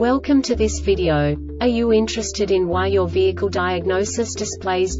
Welcome to this video. Are you interested in why your vehicle diagnosis displays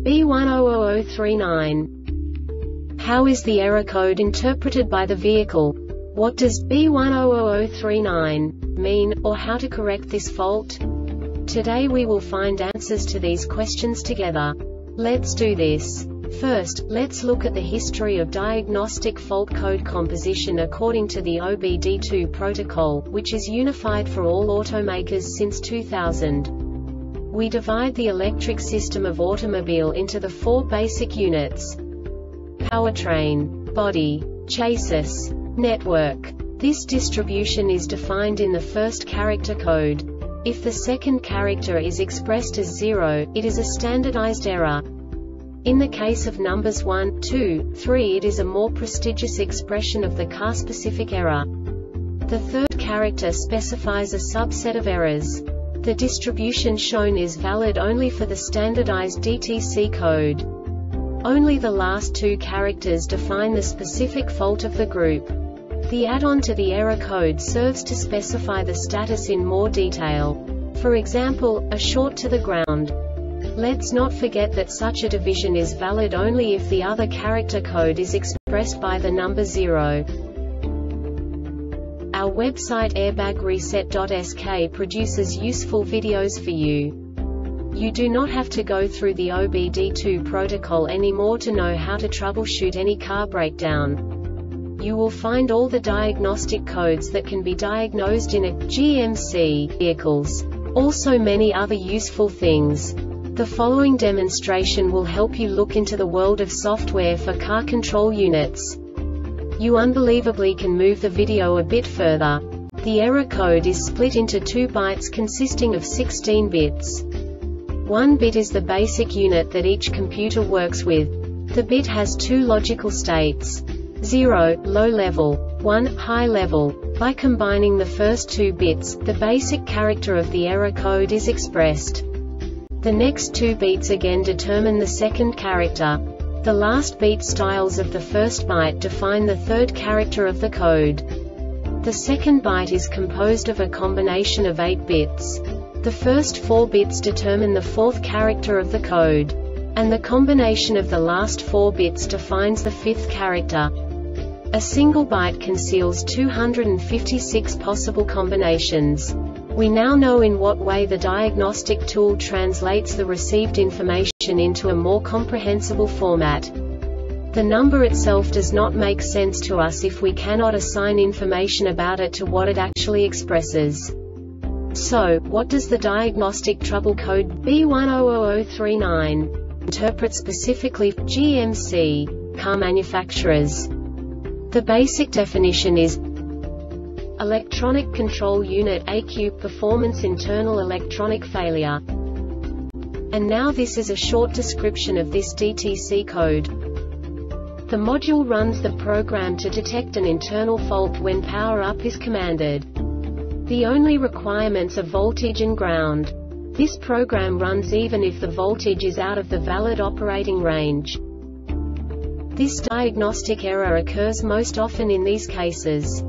B100039? How is the error code interpreted by the vehicle? What does B100039 mean, or how to correct this fault? Today we will find answers to these questions together. Let's do this. First, let's look at the history of diagnostic fault code composition according to the OBD2 protocol, which is unified for all automakers since 2000. We divide the electric system of automobile into the four basic units: powertrain, body, chassis, network. This distribution is defined in the first character code. If the second character is expressed as 0, it is a standardized error. In the case of numbers 1, 2, 3, it is a more prestigious expression of the car-specific error. The third character specifies a subset of errors. The distribution shown is valid only for the standardized DTC code. Only the last two characters define the specific fault of the group. The add-on to the error code serves to specify the status in more detail. For example, a short to the ground. Let's not forget that such a division is valid only if the other character code is expressed by the number 0. Our website airbagreset.sk produces useful videos for you. You do not have to go through the OBD2 protocol anymore to know how to troubleshoot any car breakdown. You will find all the diagnostic codes that can be diagnosed in a GMC vehicles. Also many other useful things. The following demonstration will help you look into the world of software for car control units. You unbelievably can move the video a bit further. The error code is split into 2 bytes consisting of 16 bits. 1 bit is the basic unit that each computer works with. The bit has 2 logical states: 0, low level, 1, high level. By combining the first 2 bits, the basic character of the error code is expressed. The next 2 beats again determine the second character. The last beat styles of the first byte define the third character of the code. The second byte is composed of a combination of 8 bits. The first 4 bits determine the fourth character of the code. And the combination of the last 4 bits defines the fifth character. A single byte conceals 256 possible combinations. We now know in what way the diagnostic tool translates the received information into a more comprehensible format. The number itself does not make sense to us if we cannot assign information about it to what it actually expresses. So, what does the diagnostic trouble code B100039 interpret specifically for GMC car manufacturers? The basic definition is Electronic Control Unit ECU Performance Internal Electronic Failure. And now this is a short description of this DTC code. The module runs the program to detect an internal fault when power up is commanded. The only requirements are voltage and ground. This program runs even if the voltage is out of the valid operating range. This diagnostic error occurs most often in these cases.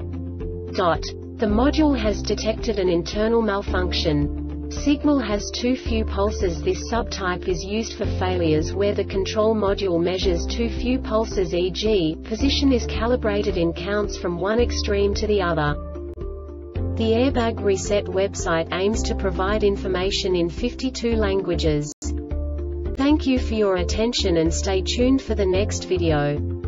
The module has detected an internal malfunction. Signal has too few pulses. This subtype is used for failures where the control module measures too few pulses, e.g., position is calibrated in counts from one extreme to the other. The Airbag Reset website aims to provide information in 52 languages. Thank you for your attention and stay tuned for the next video.